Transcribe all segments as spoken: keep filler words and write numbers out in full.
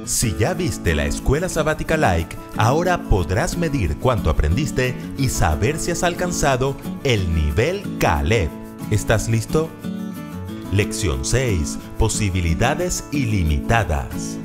Si ya viste la Escuela Sabática Like, ahora podrás medir cuánto aprendiste y saber si has alcanzado el nivel Caleb. ¿Estás listo? Lección seis. Posibilidades ilimitadas.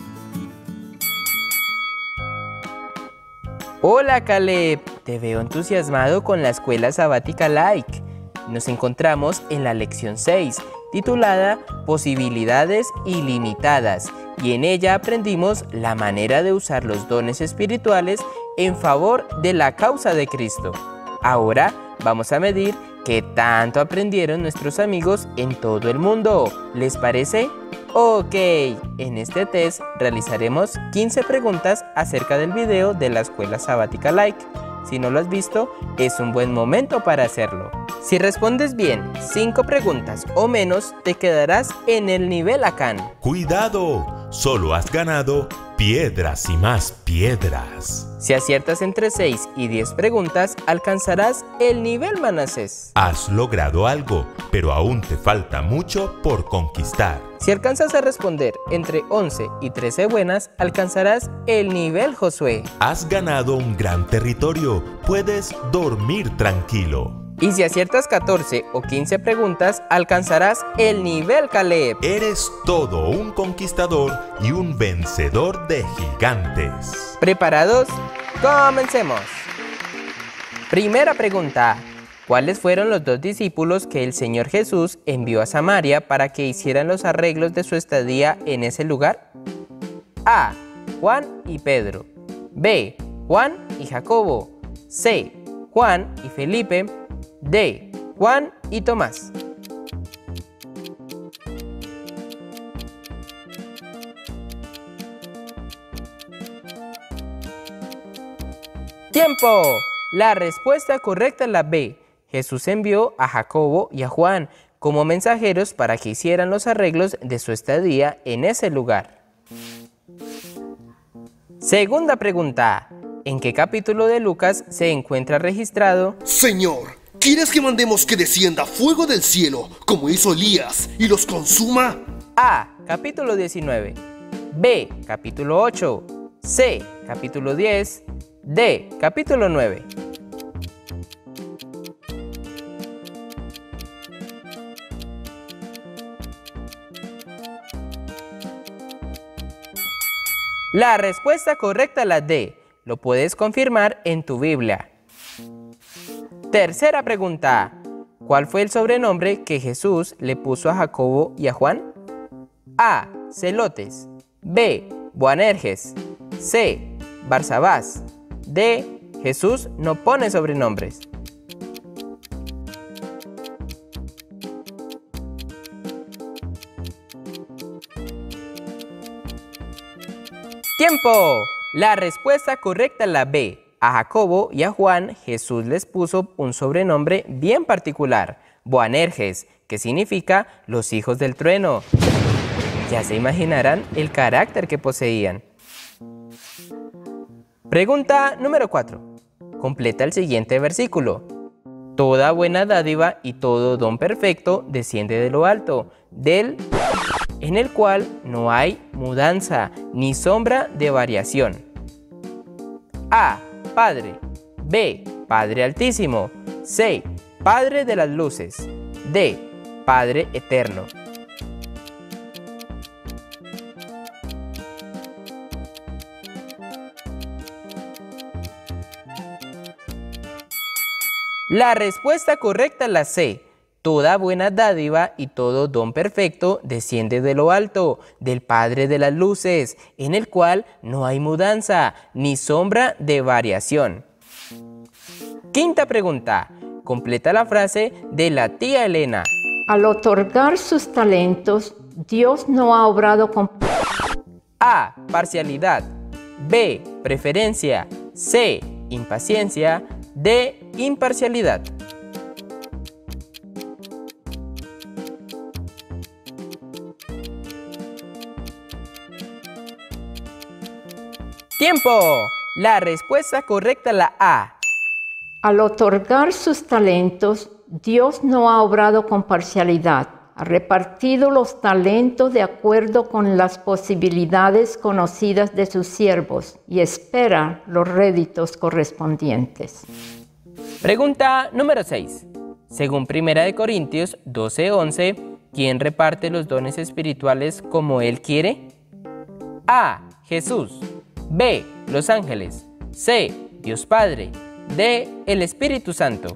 Hola Caleb, te veo entusiasmado con la Escuela Sabática Like. Nos encontramos en la lección seis, titulada Posibilidades ilimitadas, y en ella aprendimos la manera de usar los dones espirituales en favor de la causa de Cristo. Ahora vamos a medir qué tanto aprendieron nuestros amigos en todo el mundo. ¿Les parece? Ok, en este test realizaremos quince preguntas acerca del video de la Escuela Sabática Like. Si no lo has visto, es un buen momento para hacerlo. Si respondes bien cinco preguntas o menos, te quedarás en el nivel Akan. ¡Cuidado! Solo has ganado piedras y más piedras. Si aciertas entre seis y diez preguntas, alcanzarás el nivel Manasés. Has logrado algo, pero aún te falta mucho por conquistar. Si alcanzas a responder entre once y trece buenas, alcanzarás el nivel Josué. Has ganado un gran territorio, puedes dormir tranquilo. Y si aciertas catorce o quince preguntas, alcanzarás el nivel Caleb. Eres todo un conquistador y un vencedor de gigantes. ¿Preparados? ¡Comencemos! Primera pregunta. ¿Cuáles fueron los dos discípulos que el Señor Jesús envió a Samaria para que hicieran los arreglos de su estadía en ese lugar? A. Juan y Pedro. B. Juan y Jacobo. C. Juan y Felipe. D. Juan y Tomás. ¡Tiempo! La respuesta correcta es la B. Jesús envió a Jacobo y a Juan como mensajeros para que hicieran los arreglos de su estadía en ese lugar. Segunda pregunta. ¿En qué capítulo de Lucas se encuentra registrado? Señor, ¿quieres que mandemos que descienda fuego del cielo, como hizo Elías, y los consuma? A. Capítulo diecinueve. B. Capítulo ocho. C. Capítulo diez. D. Capítulo nueve. La respuesta correcta es la D. Lo puedes confirmar en tu Biblia. Tercera pregunta. ¿Cuál fue el sobrenombre que Jesús le puso a Jacobo y a Juan? A. Celotes. B. Boanerges. C. Barsabás. D. Jesús no pone sobrenombres. ¡Tiempo! La respuesta correcta es la B. A Jacobo y a Juan, Jesús les puso un sobrenombre bien particular, Boanerges, que significa los hijos del trueno. Ya se imaginarán el carácter que poseían. Pregunta número cuatro. Completa el siguiente versículo. Toda buena dádiva y todo don perfecto desciende de lo alto, del en el cual no hay mudanza ni sombra de variación. A. Padre. B. Padre Altísimo. C. Padre de las luces. D. Padre Eterno. La respuesta correcta es la C. Toda buena dádiva y todo don perfecto desciende de lo alto, del Padre de las luces, en el cual no hay mudanza ni sombra de variación. Quinta pregunta. Completa la frase de la tía Elena. Al otorgar sus talentos, Dios no ha obrado con... A. Parcialidad. B. Preferencia. C. Impaciencia. D. Imparcialidad. ¡Tiempo! La respuesta correcta es la A. Al otorgar sus talentos, Dios no ha obrado con parcialidad. Ha repartido los talentos de acuerdo con las posibilidades conocidas de sus siervos y espera los réditos correspondientes. Pregunta número seis. Según Primera de Corintios doce once, ¿quién reparte los dones espirituales como Él quiere? A. Jesús. B. Los ángeles. C. Dios Padre. D. El Espíritu Santo.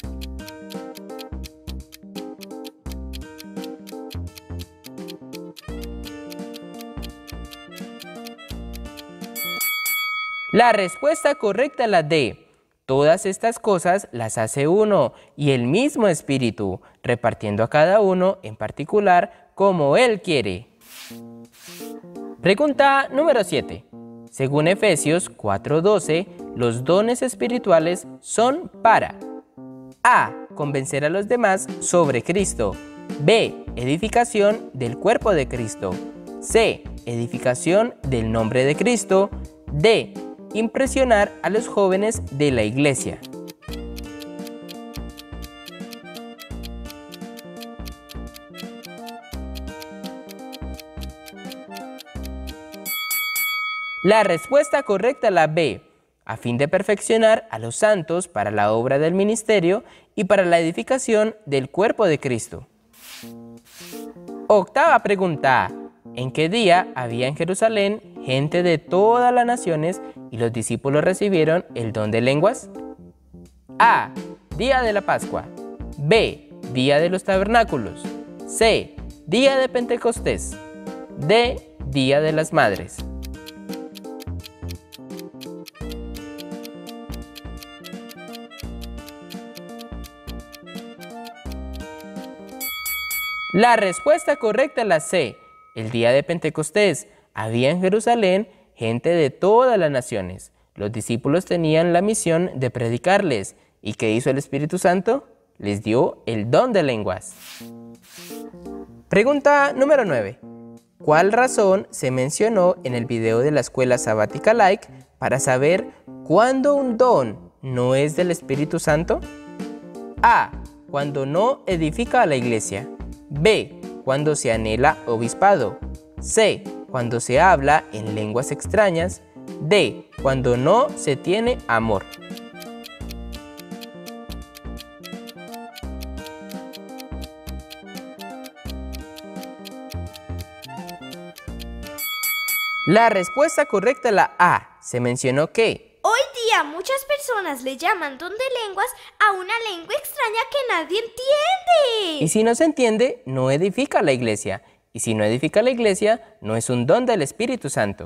La respuesta correcta es la D. Todas estas cosas las hace uno y el mismo Espíritu, repartiendo a cada uno en particular como Él quiere. Pregunta número siete. Según Efesios cuatro doce, los dones espirituales son para A. Convencer a los demás sobre Cristo. B. Edificación del cuerpo de Cristo. C. Edificación del nombre de Cristo. D. Impresionar a los jóvenes de la iglesia. La respuesta correcta es la B, a fin de perfeccionar a los santos para la obra del ministerio y para la edificación del cuerpo de Cristo. Octava pregunta. ¿En qué día había en Jerusalén gente de todas las naciones y los discípulos recibieron el don de lenguas? A. Día de la Pascua. B. Día de los tabernáculos. C. Día de Pentecostés. D. Día de las Madres. La respuesta correcta es la C. El día de Pentecostés había en Jerusalén gente de todas las naciones. Los discípulos tenían la misión de predicarles. ¿Y qué hizo el Espíritu Santo? Les dio el don de lenguas. Pregunta número nueve. ¿Cuál razón se mencionó en el video de la escuela sabática Like para saber cuándo un don no es del Espíritu Santo? A. Cuando no edifica a la iglesia. B. Cuando se anhela obispado. C. Cuando se habla en lenguas extrañas. D. Cuando no se tiene amor. La respuesta correcta es la A. Se mencionó que hoy día muchas personas le llaman don de lenguas a una lengua extraña que nadie entiende. Y si no se entiende, no edifica la iglesia. Y si no edifica la iglesia, no es un don del Espíritu Santo.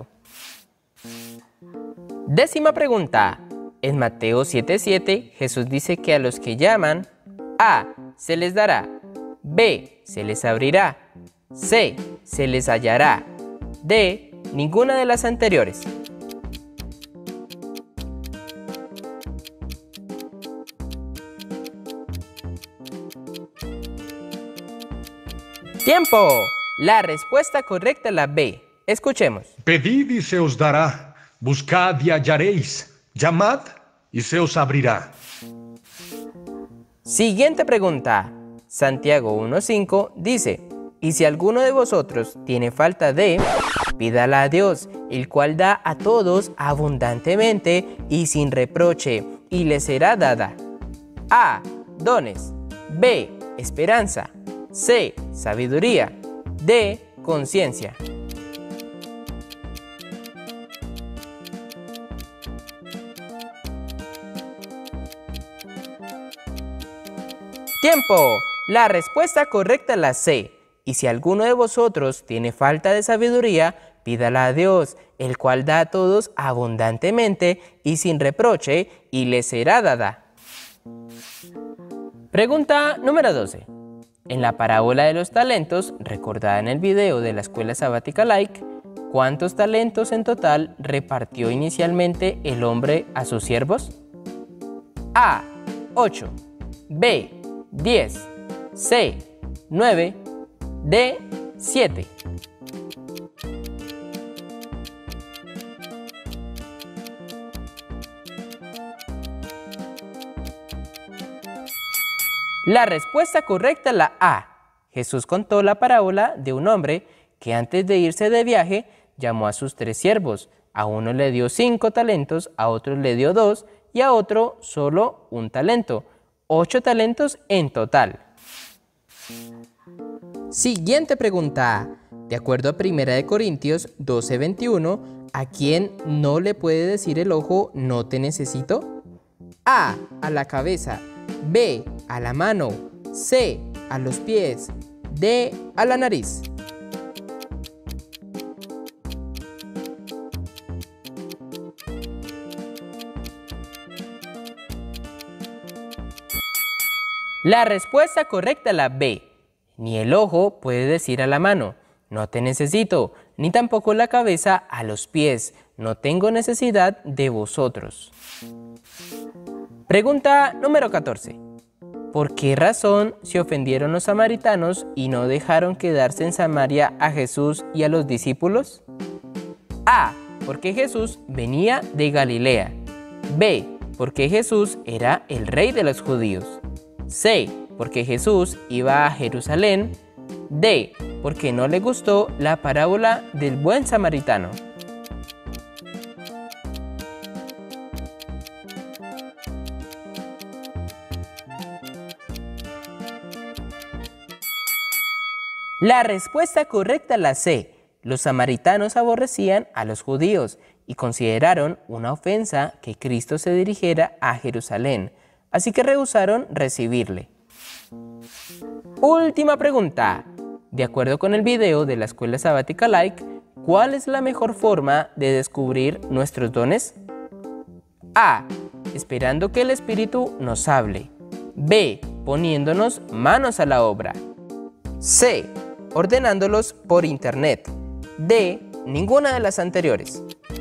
Décima pregunta. En Mateo siete siete, Jesús dice que a los que llaman, A. Se les dará. B. Se les abrirá. C. Se les hallará. D. Ninguna de las anteriores. ¡Tiempo! La respuesta correcta es la B. Escuchemos. Pedid y se os dará, buscad y hallaréis, llamad y se os abrirá. Siguiente pregunta. Santiago uno cinco dice, y si alguno de vosotros tiene falta de, pídala a Dios, el cual da a todos abundantemente y sin reproche, y le será dada. A. Dones. B. Esperanza. C. Sabiduría. D. Conciencia. ¡Tiempo! La respuesta correcta es la C. Y si alguno de vosotros tiene falta de sabiduría, pídala a Dios, el cual da a todos abundantemente y sin reproche, y le será dada. Pregunta número doce. En la parábola de los talentos, recordada en el video de la escuela sabática Like, ¿cuántos talentos en total repartió inicialmente el hombre a sus siervos? A. ocho. B. diez. C. nueve. D. siete. La respuesta correcta es la A. Jesús contó la parábola de un hombre que antes de irse de viaje llamó a sus tres siervos. A uno le dio cinco talentos, a otro le dio dos y a otro solo un talento. Ocho talentos en total. Siguiente pregunta. De acuerdo a primera de Corintios doce veintiuno, ¿a quién no le puede decir el ojo no te necesito? A. A la cabeza. B. A la mano. C. A los pies. D. A la nariz. La respuesta correcta es la B. Ni el ojo puede decir a la mano, no te necesito, ni tampoco la cabeza a los pies, no tengo necesidad de vosotros. Pregunta número catorce. ¿Por qué razón se ofendieron los samaritanos y no dejaron quedarse en Samaria a Jesús y a los discípulos? A. Porque Jesús venía de Galilea. B. Porque Jesús era el rey de los judíos. C. Porque Jesús iba a Jerusalén. D. Porque no le gustó la parábola del buen samaritano. La respuesta correcta es la C. Los samaritanos aborrecían a los judíos y consideraron una ofensa que Cristo se dirigiera a Jerusalén, así que rehusaron recibirle. Última pregunta. De acuerdo con el video de la Escuela Sabática Like, ¿cuál es la mejor forma de descubrir nuestros dones? A. Esperando que el Espíritu nos hable. B. Poniéndonos manos a la obra. C. Ordenándolos por internet. D. Ninguna de las anteriores.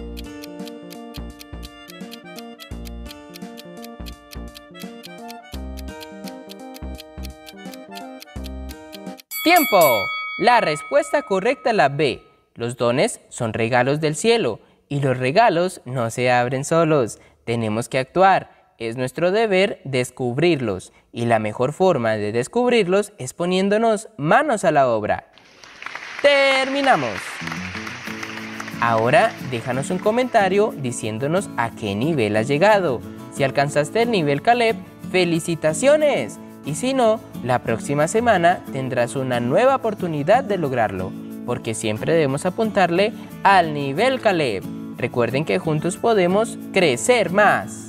¡Tiempo! La respuesta correcta es la B. Los dones son regalos del cielo y los regalos no se abren solos. Tenemos que actuar. Es nuestro deber descubrirlos y la mejor forma de descubrirlos es poniéndonos manos a la obra. ¡Terminamos! Ahora déjanos un comentario diciéndonos a qué nivel has llegado. Si alcanzaste el nivel Caleb, ¡felicitaciones! Y si no, la próxima semana tendrás una nueva oportunidad de lograrlo, porque siempre debemos apuntarle al nivel Caleb. Recuerden que juntos podemos crecer más.